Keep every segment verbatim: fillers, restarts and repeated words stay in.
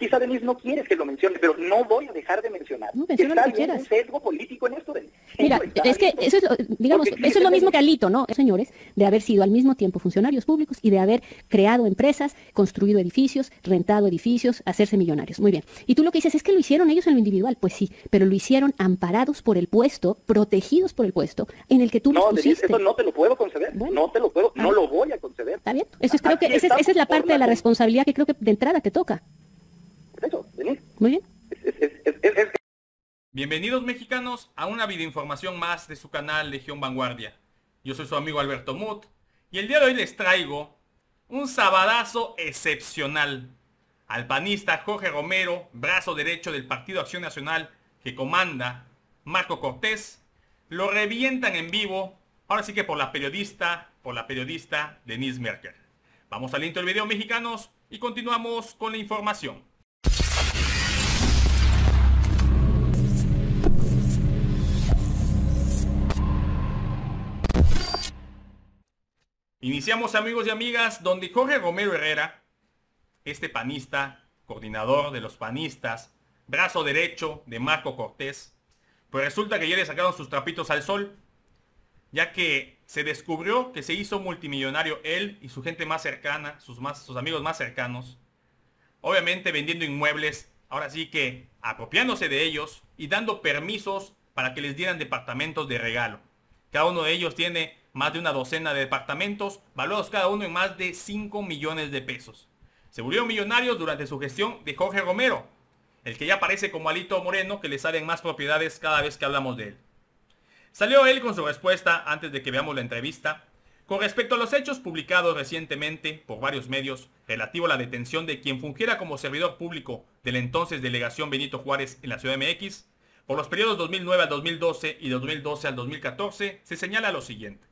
Quizá Denise no quieres que lo mencione, pero no voy a dejar de mencionar. No, está lo que habiendo quieras. un sesgo político en esto, Denise. Mira, Eso es que habiendo. eso es, lo, digamos, Porque, eso es lo mismo que Denise, Alito, ¿no? Señores, de haber sido al mismo tiempo funcionarios públicos y de haber creado empresas, construido edificios, rentado edificios, hacerse millonarios. Muy bien. Y tú lo que dices es que lo hicieron ellos en lo individual. Pues sí, pero lo hicieron amparados por el puesto, protegidos por el puesto en el que tú no, los Denise, pusiste. eso no te lo puedo conceder. Bueno. No te lo puedo, Ah. no lo voy a conceder. ¿Está bien? Eso es, creo que Aquí esa es, esa es la estamos por parte de la la- responsabilidad que creo que de entrada te toca. Eso, Denise. Muy bien. Es, es, es, es, es, es Bienvenidos mexicanos a una videoinformación más de su canal Legión Vanguardia. Yo soy su amigo Alberto Muth y el día de hoy les traigo un sabadazo excepcional al panista Jorge Romero, brazo derecho del Partido Acción Nacional que comanda Marco Cortés. Lo revientan en vivo, ahora sí que por la periodista, por la periodista Denise Merker. Vamos al intro del video, mexicanos, y continuamos con la información. Iniciamos, amigos y amigas, donde Jorge Romero Herrera, este panista, coordinador de los panistas, brazo derecho de Marco Cortés, pues resulta que ya le sacaron sus trapitos al sol, ya que se descubrió que se hizo multimillonario él y su gente más cercana, sus, más, sus amigos más cercanos, obviamente vendiendo inmuebles, ahora sí que apropiándose de ellos y dando permisos para que les dieran departamentos de regalo. Cada uno de ellos tiene más de una docena de departamentos, valorados cada uno en más de cinco millones de pesos. Se volvieron millonarios durante su gestión de Jorge Romero, el que ya aparece como Alito Moreno, que le salen más propiedades cada vez que hablamos de él. Salió él con su respuesta antes de que veamos la entrevista, con respecto a los hechos publicados recientemente por varios medios relativo a la detención de quien fungiera como servidor público de la entonces delegación Benito Juárez en la Ciudad de M X, por los periodos dos mil nueve al dos mil doce y dos mil doce al dos mil catorce, se señala lo siguiente.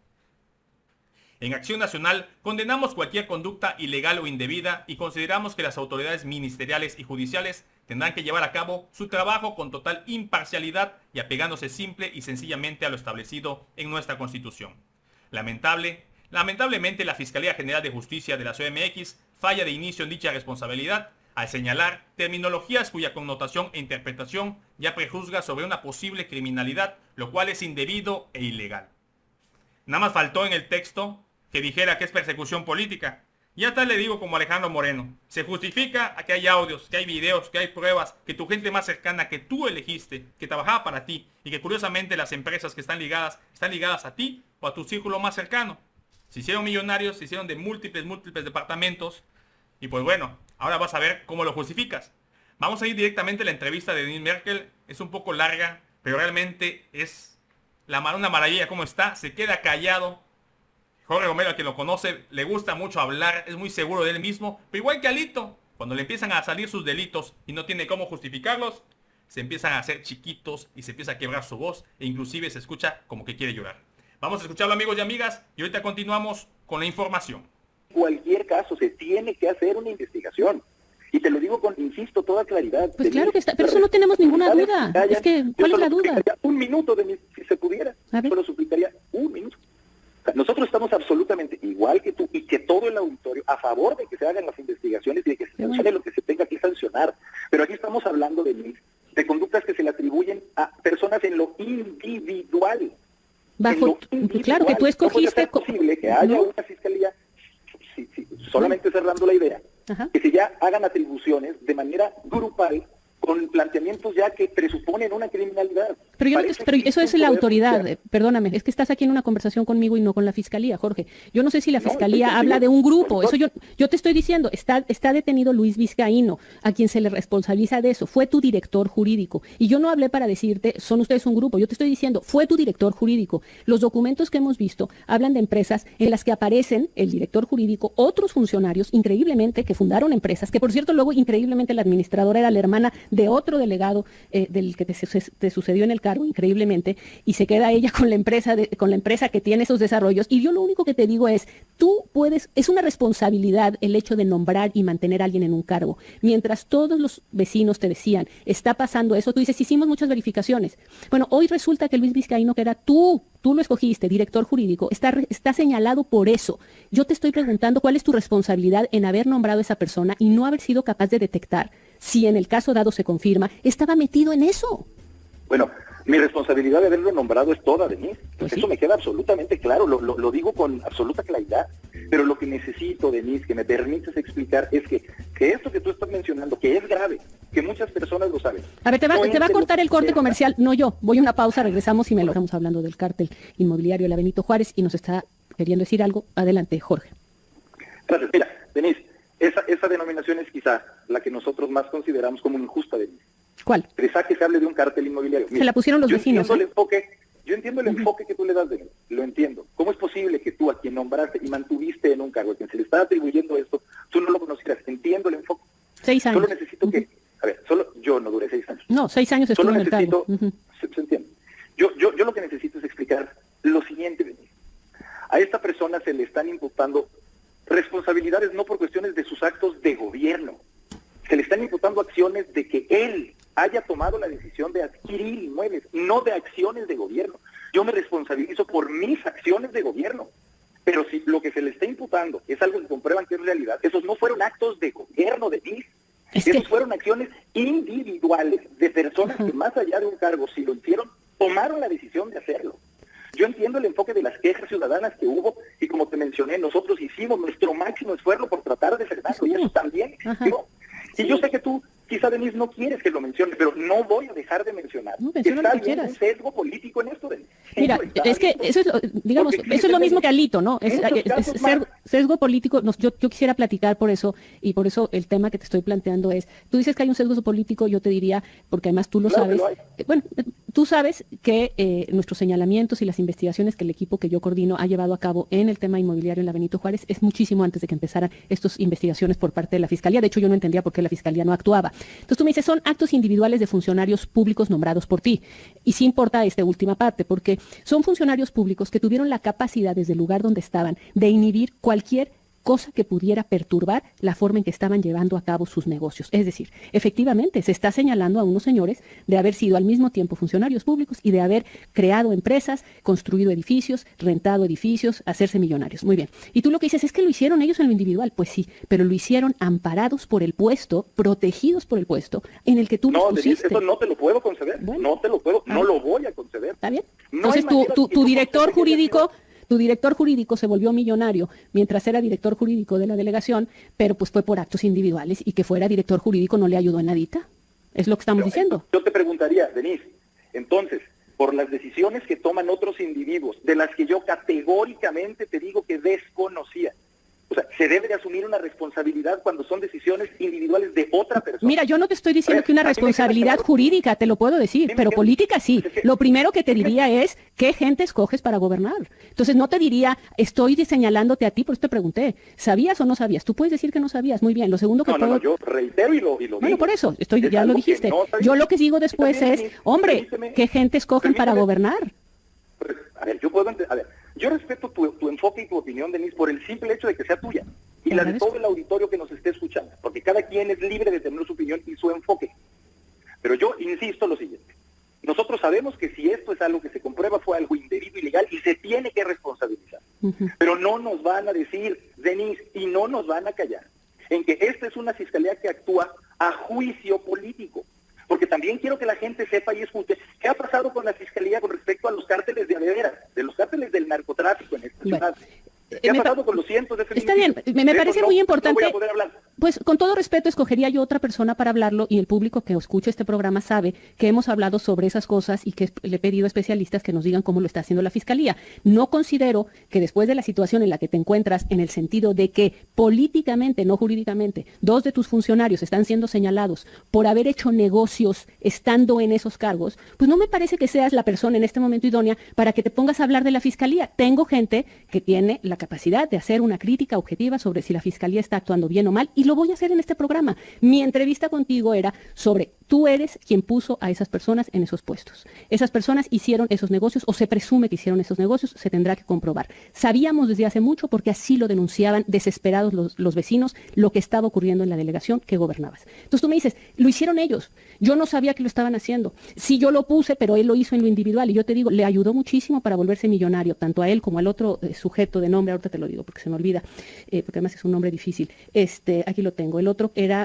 En Acción Nacional condenamos cualquier conducta ilegal o indebida y consideramos que las autoridades ministeriales y judiciales tendrán que llevar a cabo su trabajo con total imparcialidad y apegándose simple y sencillamente a lo establecido en nuestra Constitución. Lamentable, lamentablemente la Fiscalía General de Justicia de la Ciudad de M X falla de inicio en dicha responsabilidad al señalar terminologías cuya connotación e interpretación ya prejuzga sobre una posible criminalidad, lo cual es indebido e ilegal. Nada más faltó en el texto que dijera que es persecución política. Y hasta le digo como Alejandro Moreno, se justifica a que hay audios, que hay videos, que hay pruebas, que tu gente más cercana que tú elegiste, que trabajaba para ti, y que curiosamente las empresas que están ligadas, están ligadas a ti o a tu círculo más cercano. Se hicieron millonarios, se hicieron de múltiples, múltiples departamentos, y pues bueno, ahora vas a ver cómo lo justificas. Vamos a ir directamente a la entrevista de Denise Merker, es un poco larga, pero realmente es la, una maravilla cómo está, se queda callado. Jorge Romero, al que lo conoce, le gusta mucho hablar, es muy seguro de él mismo, pero igual que Alito, cuando le empiezan a salir sus delitos y no tiene cómo justificarlos, se empiezan a hacer chiquitos y se empieza a quebrar su voz e inclusive se escucha como que quiere llorar. Vamos a escucharlo, amigos y amigas, y ahorita continuamos con la información. cualquier caso se tiene que hacer una investigación. Y te lo digo con, insisto, toda claridad. Pues Denise, claro que está, pero eso no tenemos ninguna duda. callan. Es que, Yo ¿cuál es solo la duda? suplicaría un minuto, Denise, si se pudiera. A ver. Solo suplicaría un minuto. O sea, nosotros estamos absolutamente igual que tú y que todo el auditorio a favor de que se hagan las investigaciones y de que se sancione bueno. lo que se tenga que sancionar. Pero aquí estamos hablando, Denise, de conductas que se le atribuyen a personas en lo individual. Bajo, claro, que tú escogiste... ¿Cómo puede ser posible que haya no. una fiscalía, si, si, solamente cerrando la idea, Ajá. que se ya hagan atribuciones de manera grupal con planteamientos ya que presuponen una criminalidad? Pero, yo no te- Parece pero que eso es un la poder autoridad, judicial. eh, perdóname, es que estás aquí en una conversación conmigo y no con la fiscalía, Jorge. Yo no sé si la No, fiscalía estoy habla contigo. de un grupo, Por eso yo, yo te estoy diciendo, está, está detenido Luis Vizcaíno, a quien se le responsabiliza de eso, fue tu director jurídico. Y yo no hablé para decirte, son ustedes un grupo, yo te estoy diciendo, fue tu director jurídico. Los documentos que hemos visto hablan de empresas en las que aparecen el director jurídico, otros funcionarios, increíblemente, que fundaron empresas, que por cierto luego increíblemente la administradora era la hermana de otro delegado eh, del que te, te sucedió en el cargo, increíblemente, y se queda ella con la empresa de, con la empresa que tiene esos desarrollos. Y yo lo único que te digo es, tú puedes, es una responsabilidad el hecho de nombrar y mantener a alguien en un cargo. Mientras todos los vecinos te decían, está pasando eso, tú dices, hicimos muchas verificaciones. Bueno, hoy resulta que Luis Vizcaíno, que era tú, tú lo escogiste, director jurídico, está, está señalado por eso. Yo te estoy preguntando cuál es tu responsabilidad en haber nombrado a esa persona y no haber sido capaz de detectar si en el caso dado se confirma, estaba metido en eso. Bueno, mi responsabilidad de haberlo nombrado es toda, Denise. Pues Eso sí. me queda absolutamente claro, lo, lo, lo digo con absoluta claridad. Pero lo que necesito, Denise, que me permites explicar, es que, que esto que tú estás mencionando, que es grave, que muchas personas lo saben. A ver, te va, no te va a es de cortar lo el corte que- comercial, no yo. Voy a una pausa, regresamos y me lo estamos hablando del cártel inmobiliario de la Benito Juárez y nos está queriendo decir algo. Adelante, Jorge. Gracias. Mira, Denise, esa, esa denominación es quizá la que nosotros más consideramos como injusta, Denise. ¿Cuál? Quizá que se hable de un cártel inmobiliario. Se la pusieron los yo vecinos, Entiendo ¿eh? el enfoque, yo entiendo el enfoque que tú le das, Denise, lo entiendo. ¿Cómo es posible que tú, a quien nombraste y mantuviste en un cargo, a quien se le está atribuyendo esto, tú no lo conocieras? Entiendo el enfoque. Seis años. Solo necesito que, a ver, solo yo no duré seis años. No, seis años estuvo Solo en el cargo. necesito, Ujú. se, se entiende. Yo, yo, yo lo que necesito es explicar lo siguiente, Denise. A esta persona se le están imputando responsabilidades no por cuestiones de sus actos de gobierno. Se le están imputando acciones de que él haya tomado la decisión de adquirir inmuebles, no de acciones de gobierno. Yo me responsabilizo por mis acciones de gobierno. Pero si lo que se le está imputando es algo que comprueban que es realidad, esos no fueron actos de gobierno de mí. Es Esos que- fueron acciones individuales de personas que más allá de un cargo, si lo hicieron, tomaron la decisión de hacerlo. Yo entiendo el enfoque de las quejas ciudadanas que hubo y como te mencioné, nosotros hicimos nuestro máximo esfuerzo por tratar de frenarlo y eso también existió. Y yo sé que tú, quizá Denise, no quieres que lo mencione, pero no voy a dejar de mencionar. No, menciona Está lo que habiendo quieras. un sesgo político en esto, Denise. Mira, Eso está es que habiendo. eso es, lo, digamos, Porque eso es lo mismo que Alito, ¿no? Es, muchos es- es casos ser- más. sesgo político. Nos- yo, yo quisiera platicar por eso, y por eso el tema que te estoy planteando es, tú dices que hay un sesgo político, yo te diría, porque además tú lo Claro que sabes, lo hay. eh, bueno, eh, tú sabes que eh, nuestros señalamientos y las investigaciones que el equipo que yo coordino ha llevado a cabo en el tema inmobiliario en la Benito Juárez es muchísimo antes de que empezaran estas investigaciones por parte de la Fiscalía. De hecho, yo no entendía por qué la Fiscalía no actuaba. Entonces tú me dices, son actos individuales de funcionarios públicos nombrados por ti. Y sí importa esta última parte, porque son funcionarios públicos que tuvieron la capacidad desde el lugar donde estaban de inhibir cualquier cosa que pudiera perturbar la forma en que estaban llevando a cabo sus negocios. Es decir, efectivamente se está señalando a unos señores de haber sido al mismo tiempo funcionarios públicos y de haber creado empresas, construido edificios, rentado edificios, hacerse millonarios. Muy bien. Y tú lo que dices es que lo hicieron ellos en lo individual. Pues sí, pero lo hicieron amparados por el puesto, protegidos por el puesto en el que tú los No, Denise, pusiste. eso no te lo puedo conceder. Bueno. No te lo puedo, Ah. no lo voy a conceder. ¿Está bien? No Entonces hay tu, manera tu, de que tu yo director conceda que haya jurídico, sido- tu director jurídico se volvió millonario mientras era director jurídico de la delegación, pero pues fue por actos individuales y que fuera director jurídico no le ayudó en nadita. Es lo que estamos Pero, diciendo. Yo te preguntaría, Denise, entonces, por las decisiones que toman otros individuos, de las que yo categóricamente te digo que desconocía, o sea, se debe de asumir una responsabilidad cuando son decisiones individuales de otra persona. Mira, yo no te estoy diciendo A ver, que una a mí me queda responsabilidad claro. jurídica, te lo puedo decir, Sí, me pero queda- política sí. es que- Lo primero que te es que- diría es qué gente escoges para gobernar. Entonces no te diría, estoy señalándote a ti, por eso te pregunté, ¿sabías o no sabías? Tú puedes decir que no sabías, muy bien. Lo segundo que No, no, puedo... no, yo reitero y lo, y lo Bueno, digo. por eso, estoy, Es ya lo algo que dijiste. no sabía. Yo lo que digo después También, es, Denise, hombre, permíteme- ¿qué gente escogen para permíteme- gobernar? A ver, yo puedo ent- a ver, yo respeto tu, tu enfoque y tu opinión, Denise, por el simple hecho de que sea tuya y Te la de agradezco. todo el auditorio que nos esté escuchando, porque cada quien es libre de tener su opinión y su enfoque. Pero yo insisto lo siguiente. Nosotros sabemos que si esto es algo que se comprueba fue algo indebido y ilegal y se tiene que responsabilizar. Ujú. Pero no nos van a decir, Denise, y no nos van a callar, en que esta es una fiscalía que actúa a juicio político. Porque también quiero que la gente sepa y escuche qué ha pasado con la fiscalía con respecto a los cárteles de adeveras, de los cárteles del narcotráfico en esta Bueno, ciudad. eh, ¿Qué ha me pa- pasado con los cientos de Está bien, feminicidios? me, me De eso parece no- muy no importante. voy a poder hablar. Pues con todo respeto, escogería yo otra persona para hablarlo y el público que escucha este programa sabe que hemos hablado sobre esas cosas y que le he pedido a especialistas que nos digan cómo lo está haciendo la Fiscalía. No considero que después de la situación en la que te encuentras, en el sentido de que políticamente, no jurídicamente, dos de tus funcionarios están siendo señalados por haber hecho negocios estando en esos cargos, pues no me parece que seas la persona en este momento idónea para que te pongas a hablar de la Fiscalía. Tengo gente que tiene la capacidad de hacer una crítica objetiva sobre si la Fiscalía está actuando bien o mal, y lo voy a hacer en este programa. Mi entrevista contigo era sobre tú eres quien puso a esas personas en esos puestos. Esas personas hicieron esos negocios o se presume que hicieron esos negocios, se tendrá que comprobar. Sabíamos desde hace mucho, porque así lo denunciaban desesperados los, los vecinos, lo que estaba ocurriendo en la delegación que gobernabas. Entonces tú me dices, lo hicieron ellos. Yo no sabía que lo estaban haciendo. Sí, yo lo puse, pero él lo hizo en lo individual y yo te digo, le ayudó muchísimo para volverse millonario, tanto a él como al otro eh, sujeto de nombre, ahorita te lo digo porque se me olvida, eh, porque además es un nombre difícil. Este, aquí lo tengo. El otro era...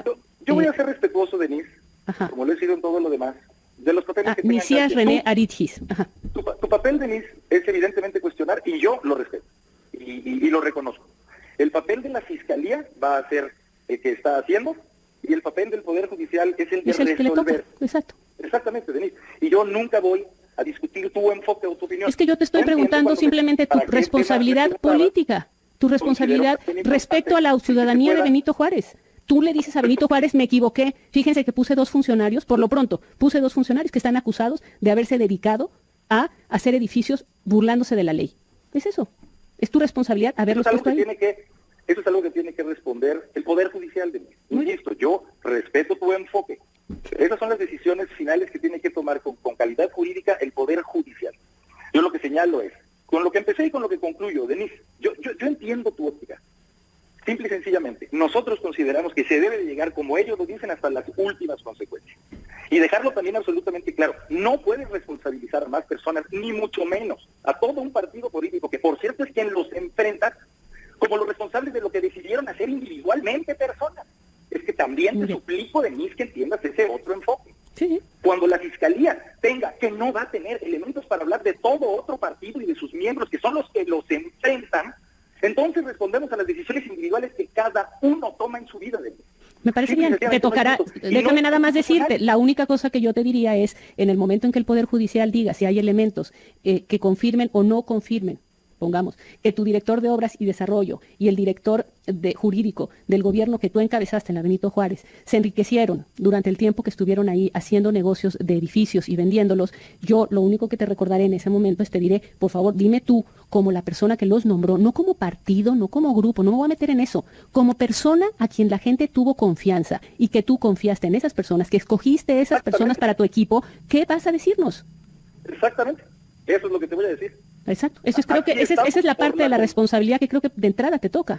Yo eh, voy a ser respetuoso, Denise, ajá. como lo he sido en todo lo demás, de los papeles Ah, que tengan Mesías cada René quien. Aritgis. Ajá. Tu, tu, tu papel, Denise, es evidentemente cuestionar, y yo lo respeto, y, y, y lo reconozco. El papel de la Fiscalía va a ser el que está haciendo, y el papel del Poder Judicial es el de Es el que le toca, resolver. exacto. Exactamente, Denise. Y yo nunca voy a discutir tu enfoque o tu opinión. Es que yo te estoy Yo entiendo preguntando cuando me- simplemente tu para qué tema responsabilidad me preguntabas. política, tu responsabilidad Considero que es respecto a la importante ciudadanía que se de pueda- Benito Juárez. Tú le dices a Benito Juárez, me equivoqué. Fíjense que puse dos funcionarios, por lo pronto, puse dos funcionarios que están acusados de haberse dedicado a hacer edificios burlándose de la ley. Es eso. Es tu responsabilidad Eso haberlos es algo puesto que ahí. tiene que, eso es algo que tiene que responder el Poder Judicial, Denise. Muy bien. Insisto, yo respeto tu enfoque. Esas son las decisiones finales que tiene que tomar con, con calidad jurídica el Poder Judicial. Yo lo que señalo es, con lo que empecé y con lo que concluyo, Denise, yo, yo, yo entiendo tu óptica. Simple y sencillamente, nosotros consideramos que se debe de llegar, como ellos lo dicen, hasta las últimas consecuencias. Y dejarlo también absolutamente claro, no puedes responsabilizar a más personas, ni mucho menos a todo un partido político, que por cierto es quien los enfrenta, como los responsables de lo que decidieron hacer individualmente personas. Es que también Muy te bien. suplico, Denise, que entiendas ese otro enfoque. Sí, Cuando la Fiscalía tenga, que no va a tener elementos para hablar de todo otro partido y de sus miembros, que son los que los enfrentan, entonces respondemos a las decisiones individuales que cada uno toma en su vida. Denise. me parece Simple y bien. Te sencillamente, tocará, no es justo. Y déjame no nada es más decirte, constitucional. la única cosa que yo te diría es, en el momento en que el Poder Judicial diga si hay elementos eh, que confirmen o no confirmen, pongamos, que tu director de Obras y Desarrollo y el director de jurídico del gobierno que tú encabezaste en la Benito Juárez se enriquecieron durante el tiempo que estuvieron ahí haciendo negocios de edificios y vendiéndolos, yo lo único que te recordaré en ese momento es te diré, por favor, dime tú, como la persona que los nombró, no como partido, no como grupo, no me voy a meter en eso, como persona a quien la gente tuvo confianza y que tú confiaste en esas personas, que escogiste esas personas para tu equipo, ¿qué vas a decirnos? Exactamente, eso es lo que te voy a decir. Exacto. Eso es, creo que Aquí esa es, esa es la estamos por parte de la la- responsabilidad que creo que de entrada te toca.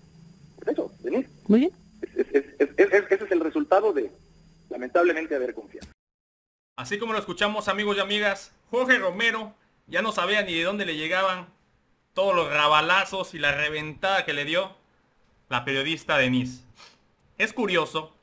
Por eso, Denise, Muy bien. es- es- es- es- es- ese es el resultado de, lamentablemente, haber confiado. Así como lo escuchamos, amigos y amigas, Jorge Romero ya no sabía ni de dónde le llegaban todos los rabalazos y la reventada que le dio la periodista Denise. Es curioso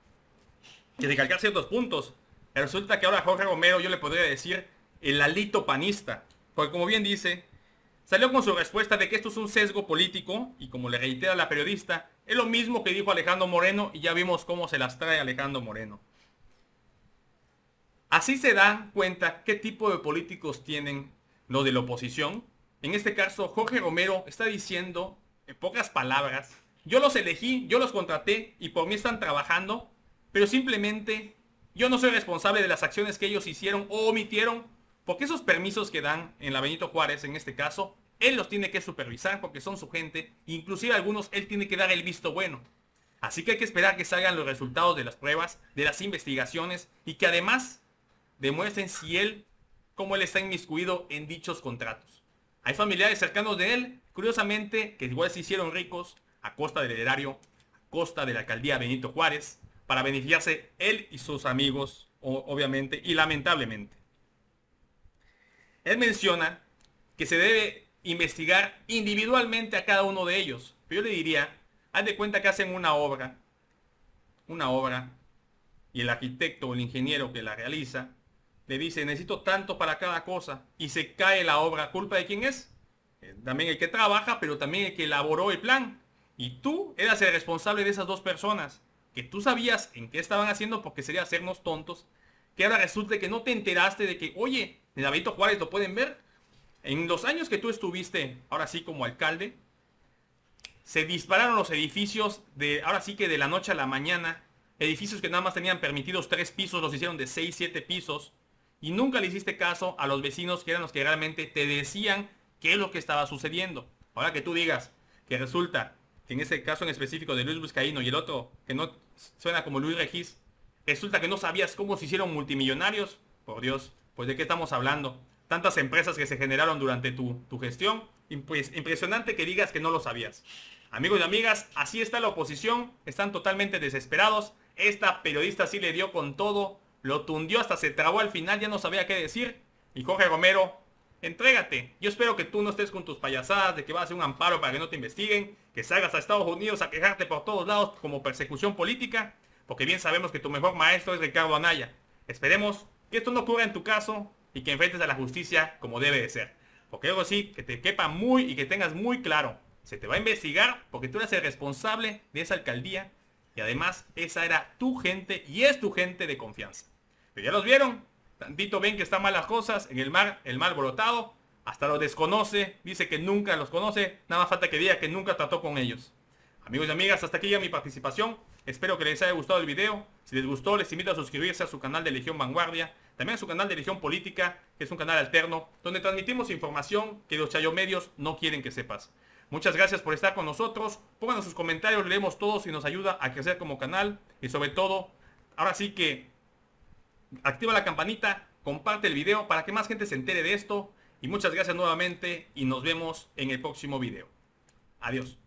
que recalcar ciertos puntos. Resulta que ahora Jorge Romero yo le podría decir el alito panista. Porque como bien dice, salió con su respuesta de que esto es un sesgo político y como le reitera la periodista, es lo mismo que dijo Alejandro Moreno y ya vimos cómo se las trae Alejandro Moreno. Así se dan cuenta qué tipo de políticos tienen los de la oposición. En este caso, Jorge Romero está diciendo, en pocas palabras, yo los elegí, yo los contraté y por mí están trabajando, pero simplemente yo no soy responsable de las acciones que ellos hicieron o omitieron, porque esos permisos que dan en la Benito Juárez, en este caso, él los tiene que supervisar porque son su gente, inclusive algunos él tiene que dar el visto bueno. Así que hay que esperar que salgan los resultados de las pruebas, de las investigaciones y que además demuestren si él, cómo él está inmiscuido en dichos contratos. Hay familiares cercanos de él, curiosamente, que igual se hicieron ricos a costa del erario, a costa de la alcaldía Benito Juárez, para beneficiarse él y sus amigos, o- obviamente, y lamentablemente. Él menciona que se debe investigar individualmente a cada uno de ellos. Pero yo le diría, haz de cuenta que hacen una obra, una obra, y el arquitecto o el ingeniero que la realiza, le dice, necesito tanto para cada cosa, y se cae la obra. ¿Culpa de quién es? Eh, También el que trabaja, pero también el que elaboró el plan. Y tú eras el responsable de esas dos personas, que tú sabías en qué estaban haciendo porque sería hacernos tontos, que ahora resulta que no te enteraste de que, oye, en la Benito Juárez lo pueden ver. En los años que tú estuviste, ahora sí como alcalde, se dispararon los edificios de, ahora sí que de la noche a la mañana, edificios que nada más tenían permitidos tres pisos, los hicieron de seis, siete pisos, y nunca le hiciste caso a los vecinos que eran los que realmente te decían qué es lo que estaba sucediendo. Ahora que tú digas que resulta que en ese caso en específico de Luis Vizcaíno y el otro que no suena como Luis Regis, resulta que no sabías cómo se hicieron multimillonarios, por Dios, pues de qué estamos hablando. Tantas empresas que se generaron durante tu, tu gestión, pues impresionante que digas que no lo sabías. Amigos y amigas, así está la oposición, están totalmente desesperados. Esta periodista sí le dio con todo, lo tundió hasta se trabó al final, ya no sabía qué decir. Y Jorge Romero, entrégate. Yo espero que tú no estés con tus payasadas de que vas a hacer un amparo para que no te investiguen, que salgas a Estados Unidos a quejarte por todos lados como persecución política, porque bien sabemos que tu mejor maestro es Ricardo Anaya. Esperemos que esto no ocurra en tu caso y que enfrentes a la justicia como debe de ser. Porque algo sí, que te quepa muy y que tengas muy claro, se te va a investigar porque tú eres el responsable de esa alcaldía y además esa era tu gente y es tu gente de confianza. Pero ya los vieron, tantito ven que están mal las cosas, en el mar, el mal brotado, hasta los desconoce, dice que nunca los conoce, nada más falta que diga que nunca trató con ellos. Amigos y amigas, hasta aquí llega mi participación. Espero que les haya gustado el video. Si les gustó, les invito a suscribirse a su canal de Legión Vanguardia. También a su canal de Legión Política, que es un canal alterno, donde transmitimos información que los chayomedios no quieren que sepas. Muchas gracias por estar con nosotros. Pónganos sus comentarios, leemos todos y nos ayuda a crecer como canal. Y sobre todo, ahora sí que activa la campanita, comparte el video para que más gente se entere de esto. Y muchas gracias nuevamente y nos vemos en el próximo video. Adiós.